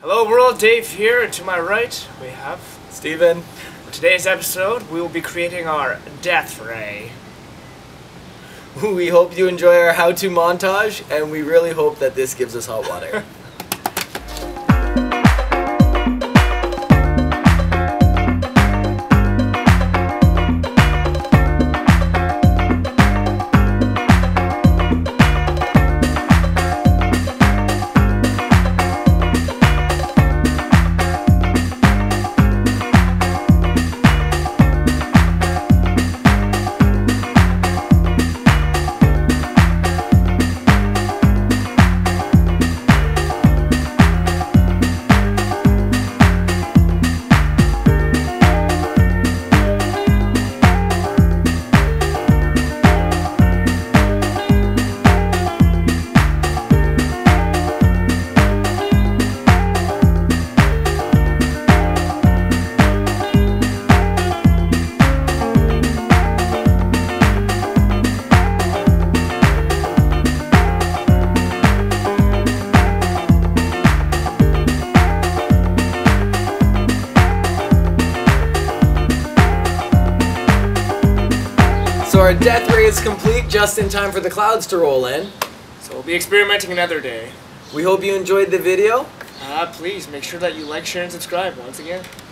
Hello world, Dave here, and to my right we have Steven. For today's episode, we will be creating our death ray. We hope you enjoy our how-to montage, and we really hope that this gives us hot water. So our death ray is complete just in time for the clouds to roll in. So we'll be experimenting another day. We hope you enjoyed the video. Please make sure that you like, share, and subscribe once again.